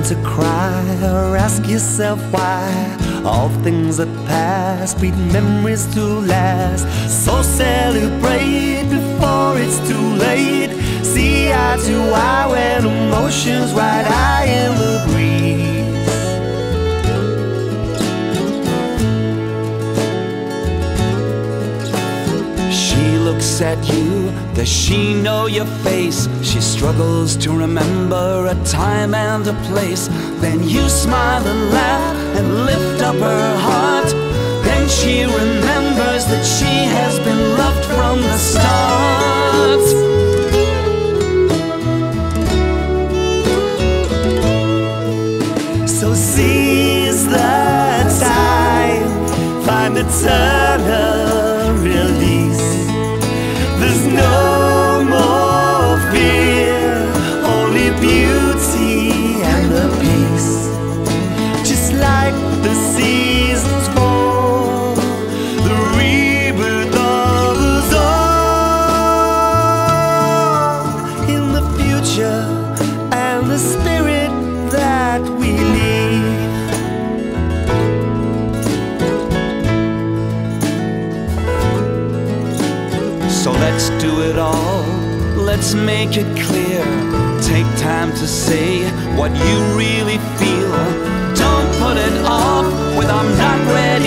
to cry or ask yourself why all things that pass breed memories to last. So celebrate before it's too late. See eye to eye when emotions ride high in the breeze. She looks at you, does she know your face? She struggles to remember a time and a place. Then you smile and laugh and lift up her heart. Then she remembers that she has been loved from the start. So seize the time, find eternal release. There's no more fear, only beauty and the peace. Just like the seasons fall, the rebirth of us all, in the future and the spirit that we need. So let's do it all, let's make it clear. Take time to say what you really feel. Don't put it off with "I'm not ready